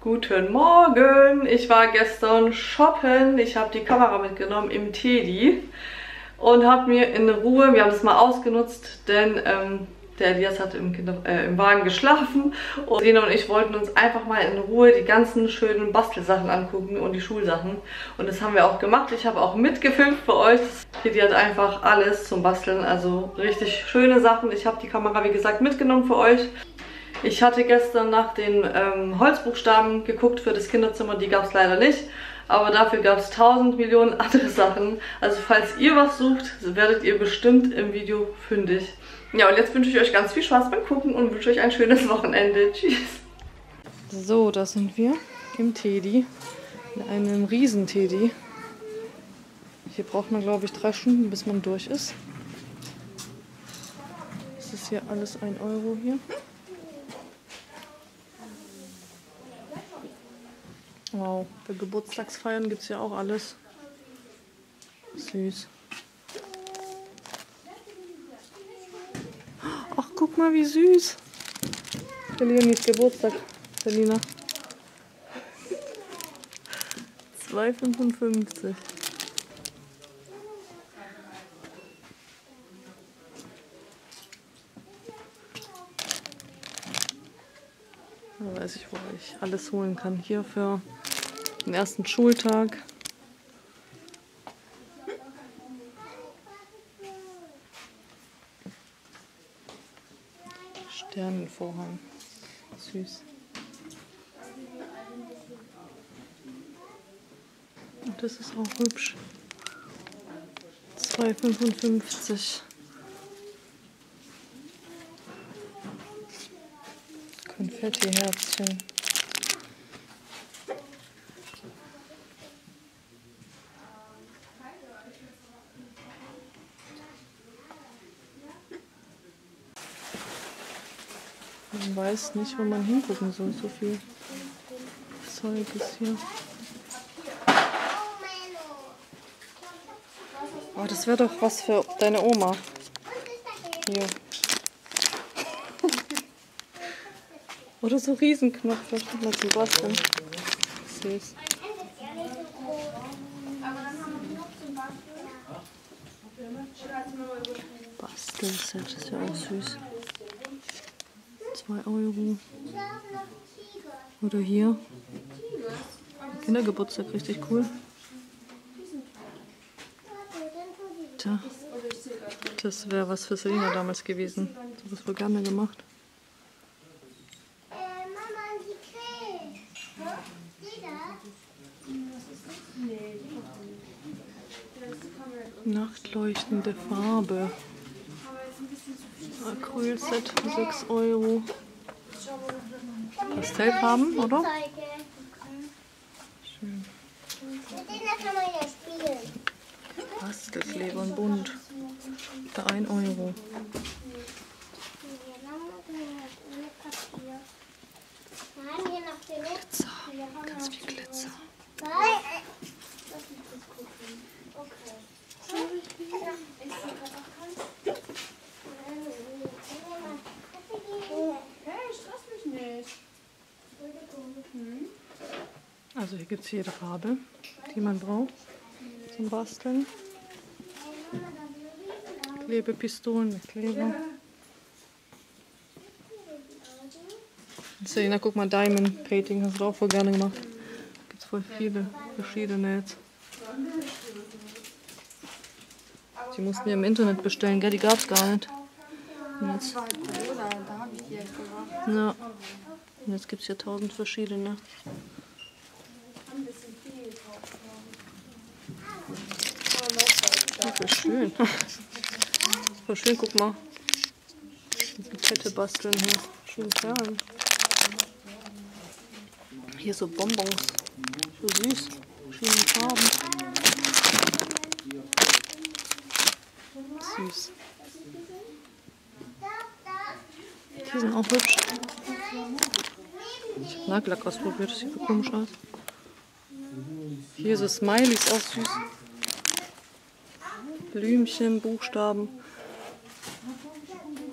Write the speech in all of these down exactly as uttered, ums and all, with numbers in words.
Guten Morgen! Ich war gestern shoppen. Ich habe die Kamera mitgenommen im Teddy und habe mir in Ruhe, wir haben das mal ausgenutzt, denn ähm, der Elias hat im, Kinder, äh, im Wagen geschlafen und Lena und ich wollten uns einfach mal in Ruhe die ganzen schönen Bastelsachen angucken und die Schulsachen. Und das haben wir auch gemacht. Ich habe auch mitgefilmt für euch. Teddy hat einfach alles zum Basteln, also richtig schöne Sachen. Ich habe die Kamera, wie gesagt, mitgenommen für euch. Ich hatte gestern nach den ähm, Holzbuchstaben geguckt für das Kinderzimmer, die gab es leider nicht. Aber dafür gab es tausend Millionen andere Sachen. Also falls ihr was sucht, werdet ihr bestimmt im Video fündig. Ja, und jetzt wünsche ich euch ganz viel Spaß beim Gucken und wünsche euch ein schönes Wochenende. Tschüss! So, da sind wir im Teddy. In einem Riesen-Teddy. Hier braucht man, glaube ich, drei Stunden, bis man durch ist. Das ist hier alles ein Euro hier. Wow, für Geburtstagsfeiern gibt es ja auch alles. Süß. Ach, guck mal, wie süß. Der Leonis Geburtstag, Selina. zwei fünfundfünfzig. Da weiß ich, wo ich alles holen kann. Hier für den ersten Schultag. Sternenvorhang. Süß. Und das ist auch hübsch. zwei fünfundfünfzig. Konfetti-Herzchen. Man weiß nicht, wo man hingucken soll, so viel Zeug ist hier. Oh, das wäre doch was für deine Oma. Hier. Oder so Riesenknöpfe. Mal zum Basteln. Süß. Bastelset ist ja auch süß. zwei Euro. Oder hier. Kindergeburtstag, richtig cool. Tja, das wäre was für Selina damals gewesen. So was wohl gerne gemacht. Nachtleuchtende Farbe. Acrylset für sechs Euro. Pastellfarben, oder? Schön. Bastelkleber und bunt. Für ein Euro. Glitzer. Ganz viel Glitzer. Also hier gibt es jede Farbe, die man braucht zum Basteln. Klebepistolen mit Kleber. Selina, guck mal, Diamond Painting hast du auch voll gerne gemacht. Gibt es voll viele verschiedene jetzt. Die mussten wir im Internet bestellen, gell? Die gab es gar nicht. Und jetzt, ja. Und jetzt gibt es hier tausend verschiedene. Oh, voll schön. Voll schön, guck mal. Die Kette basteln hier. Schön Perlen. Hier so Bonbons. So süß. Verschiedene Farben. Süß. Die sind auch hübsch. Ich habe Nagellack ausprobiert, das sieht so komisch aus. Hier so Smileys, auch süß. Blümchen, Buchstaben.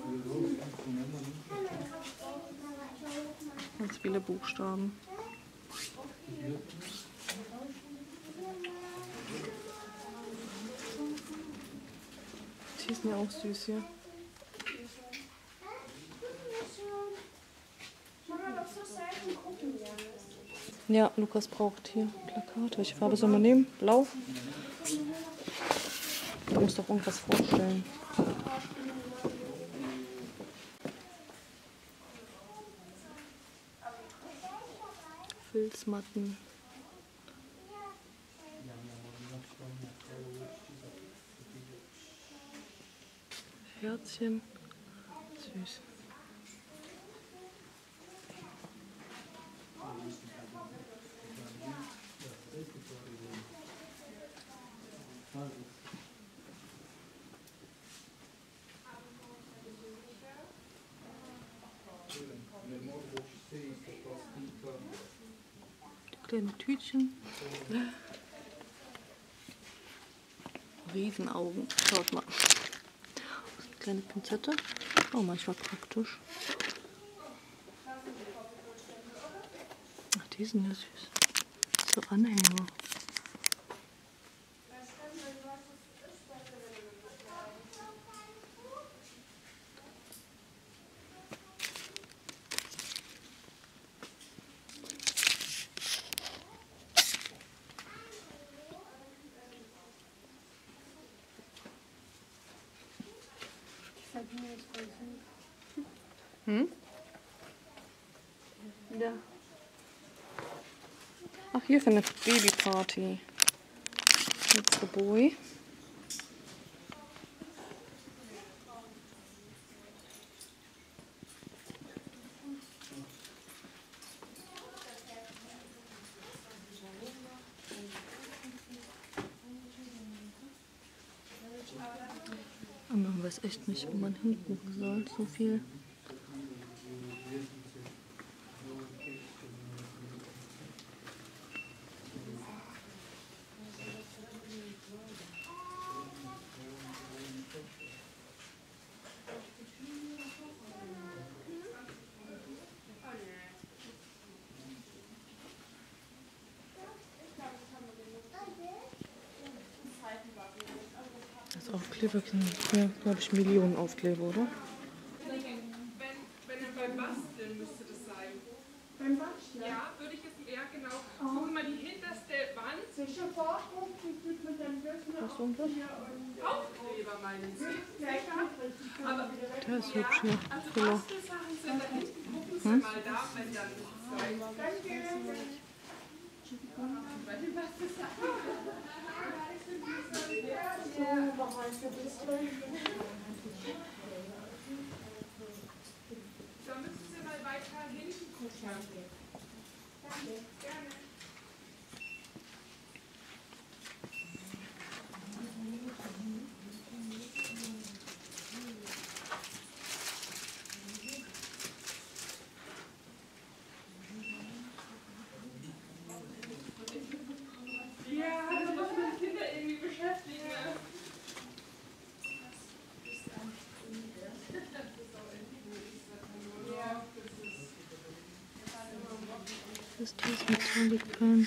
Ganz viele Buchstaben. Die sind ja auch süß hier. Ja, Lukas braucht hier Plakate. Welche Farbe soll man nehmen? Blau? Du musst doch irgendwas vorstellen. Filzmatten. Herzchen. Süß. Die kleinen Tütchen. Riesenaugen. Schaut mal. Eine kleine Pinzette. Oh, manchmal praktisch. Ach, die sind ja süß. So Anhänger. Hm? Ja. Ach, hier für eine Babyparty. It's the boy. Aber man weiß echt nicht, wo man hingucken soll. So viel. Das Aufkleber sind ja, glaube ich, Millionen Aufkleber, oder? Wenn, wenn er beim Basteln müsste das sein. Beim Basteln? Ja, würde ich jetzt eher genau. Oh. Guck mal, die hinterste Wand. Sicher Vorschrift, die wird mit dem Wissen Aufkleber meinen Sie? Ja, ich kann Aber Der ist hübsch hier. also Füller. Bastelsachen sind da hinten. Gucken Sie Hm? mal da, wenn dann nichts sein. Bei den Bastelsachen. Da müssen Sie mal weiter hinten gucken. Gerne. Ja, das muss man Kinder irgendwie beschäftigen. Das ist das Metallic-Fan.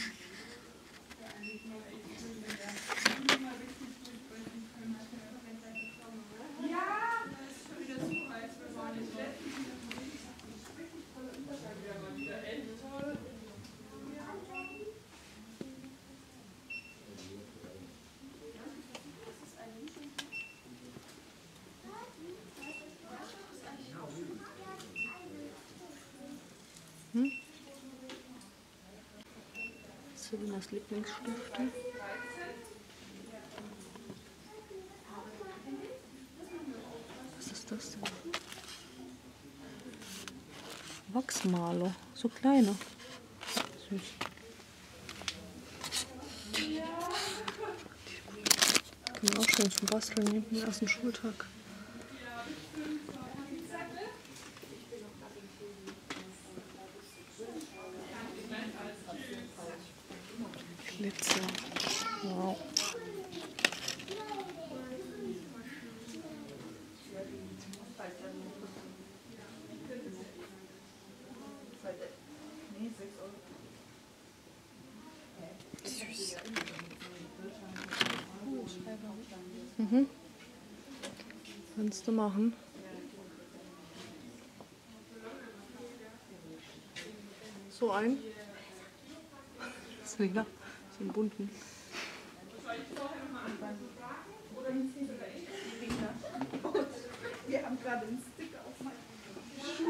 Hm? Selinas Lieblingsstifte. Was ist das denn? Wachsmaler, so kleine. Süß. Die kann man auch schon zum Basteln nehmen, den ersten Schultag. Glitzer. Wow. Mhm. Kannst du machen. So ein. Selina, so einen bunten. Wir haben gerade einen Sticker auf meinem Schuh.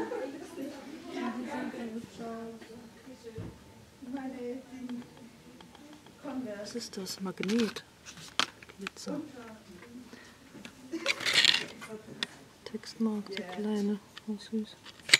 Meine Converse. Was ist das? Magnet. Glitzer. Textmark, so kleine. Oh, süß.